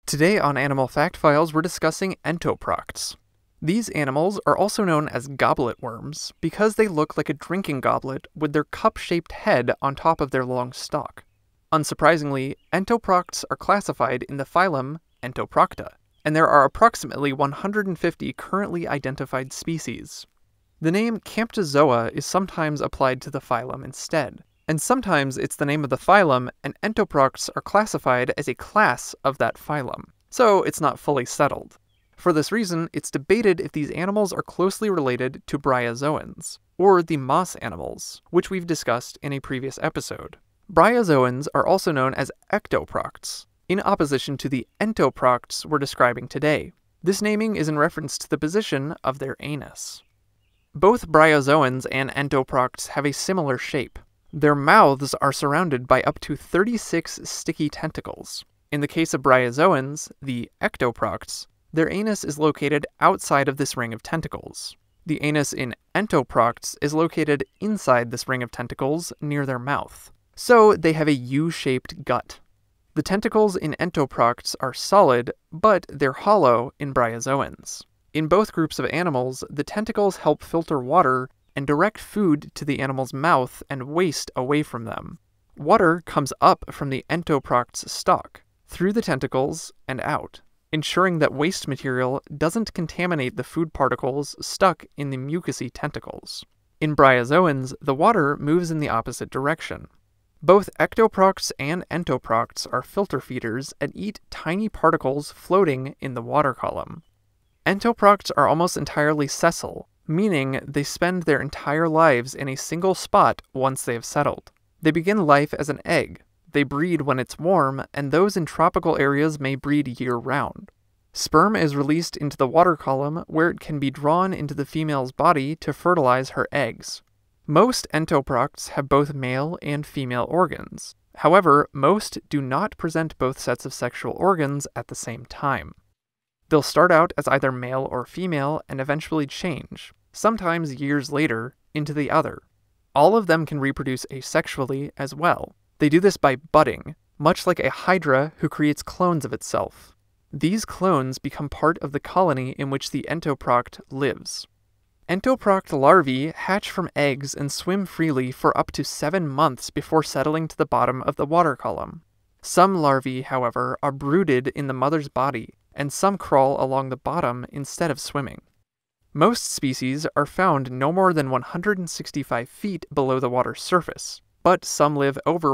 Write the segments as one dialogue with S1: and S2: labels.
S1: Today on Animal Fact Files, we're discussing entoprocts. These animals are also known as goblet worms because they look like a drinking goblet with their cup-shaped head on top of their long stalk. Unsurprisingly, entoprocts are classified in the phylum Entoprocta, and there are approximately 150 currently identified species. The name Camptozoa is sometimes applied to the phylum instead, and sometimes it's the name of the phylum and entoprocts are classified as a class of that phylum, so it's not fully settled. For this reason, it's debated if these animals are closely related to bryozoans, or the moss animals, which we've discussed in a previous episode. Bryozoans are also known as ectoprocts, in opposition to the entoprocts we're describing today. This naming is in reference to the position of their anus. Both bryozoans and entoprocts have a similar shape. Their mouths are surrounded by up to 36 sticky tentacles. In the case of bryozoans, the ectoprocts, their anus is located outside of this ring of tentacles. The anus in entoprocts is located inside this ring of tentacles near their mouth, so they have a U-shaped gut. The tentacles in entoprocts are solid, but they're hollow in bryozoans. In both groups of animals, the tentacles help filter water and direct food to the animal's mouth and waste away from them. Water comes up from the entoproct's stalk, through the tentacles and out, ensuring that waste material doesn't contaminate the food particles stuck in the mucousy tentacles. In bryozoans, the water moves in the opposite direction. Both ectoprocts and entoprocts are filter feeders and eat tiny particles floating in the water column. Entoprocts are almost entirely sessile, meaning they spend their entire lives in a single spot once they have settled. They begin life as an egg. They breed when it's warm, and those in tropical areas may breed year-round. Sperm is released into the water column where it can be drawn into the female's body to fertilize her eggs. Most entoprocts have both male and female organs. However, most do not present both sets of sexual organs at the same time. They'll start out as either male or female and eventually change, sometimes years later, into the other. All of them can reproduce asexually as well. They do this by budding, much like a hydra who creates clones of itself. These clones become part of the colony in which the entoproct lives. Entoproct larvae hatch from eggs and swim freely for up to 7 months before settling to the bottom of the water column. Some larvae, however, are brooded in the mother's body, and some crawl along the bottom instead of swimming. Most species are found no more than 165 feet below the water's surface, but some live over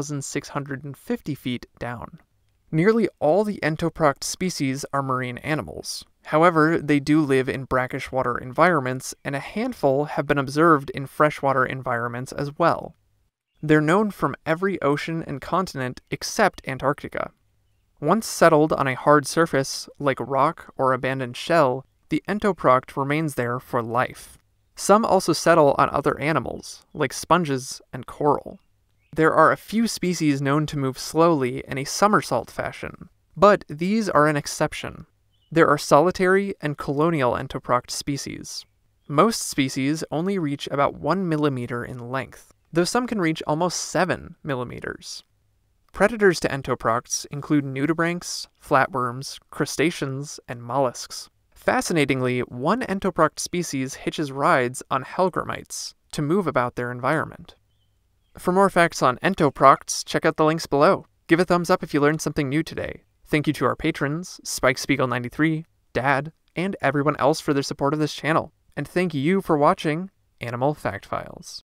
S1: 1,650 feet down. Nearly all the entoproct species are marine animals. However, they do live in brackish water environments, and a handful have been observed in freshwater environments as well. They're known from every ocean and continent except Antarctica. Once settled on a hard surface, like rock or abandoned shell, the entoproct remains there for life. Some also settle on other animals, like sponges and coral. There are a few species known to move slowly in a somersault fashion, but these are an exception. There are solitary and colonial entoproct species. Most species only reach about 1 millimeter in length, though some can reach almost 7 millimeters. Predators to entoprocts include nudibranchs, flatworms, crustaceans, and mollusks. Fascinatingly, one entoproct species hitches rides on hellgrammites to move about their environment. For more facts on entoprocts, check out the links below. Give a thumbs up if you learned something new today. Thank you to our patrons, SpikeSpiegel93, Dad, and everyone else for their support of this channel. And thank you for watching Animal Fact Files.